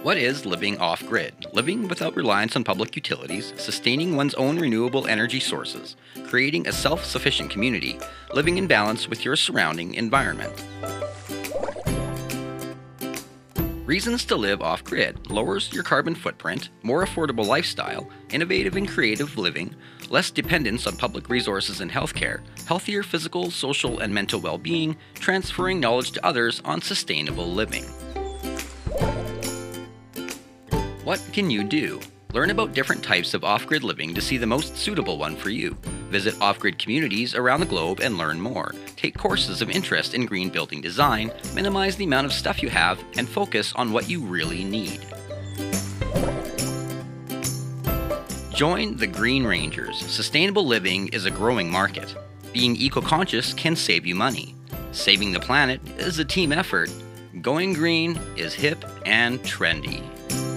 What is living off-grid? Living without reliance on public utilities, sustaining one's own renewable energy sources, creating a self-sufficient community, living in balance with your surrounding environment. Reasons to live off-grid: lowers your carbon footprint, more affordable lifestyle, innovative and creative living, less dependence on public resources and healthcare, healthier physical, social, and mental well-being, transferring knowledge to others on sustainable living. What can you do? Learn about different types of off-grid living to see the most suitable one for you. Visit off-grid communities around the globe and learn more. Take courses of interest in green building design, minimize the amount of stuff you have, and focus on what you really need. Join the Green Rangers. Sustainable living is a growing market. Being eco-conscious can save you money. Saving the planet is a team effort. Going green is hip and trendy.